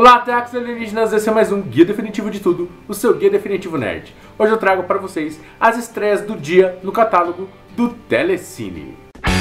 Olá, Terráqueos alienígenas, esse é mais um Guia Definitivo de Tudo, o seu Guia Definitivo Nerd. Hoje eu trago para vocês as estreias do dia no catálogo do Telecine.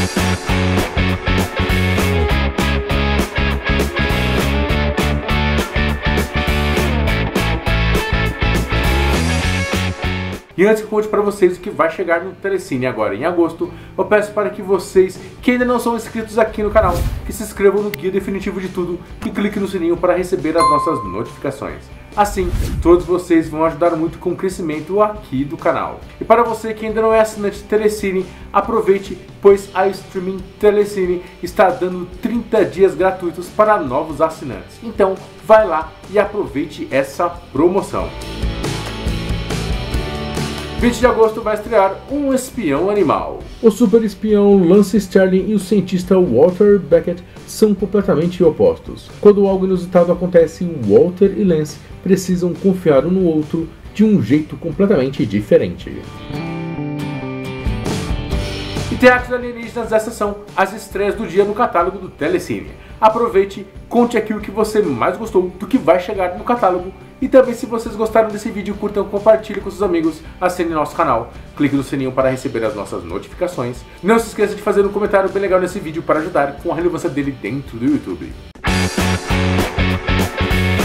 E antes que eu conte para vocês o que vai chegar no Telecine agora em agosto, eu peço para que vocês que ainda não são inscritos aqui no canal, que se inscrevam no Guia Definitivo de Tudo e cliquem no sininho para receber as nossas notificações. Assim, todos vocês vão ajudar muito com o crescimento aqui do canal. E para você que ainda não é assinante Telecine, aproveite, pois a Streaming Telecine está dando 30 dias gratuitos para novos assinantes. Então, vai lá e aproveite essa promoção. 20 de agosto vai estrear Um Espião Animal. O super espião Lance Sterling e o cientista Walter Beckett são completamente opostos. Quando algo inusitado acontece, Walter e Lance precisam confiar um no outro de um jeito completamente diferente. E Terráqueos alienígenas, essas são as estreias do dia no catálogo do Telecine. Aproveite, conte aqui o que você mais gostou do que vai chegar no catálogo. E também, se vocês gostaram desse vídeo, curtam, compartilhem com seus amigos, assinem nosso canal, clique no sininho para receber as nossas notificações. Não se esqueça de fazer um comentário bem legal nesse vídeo para ajudar com a relevância dele dentro do YouTube.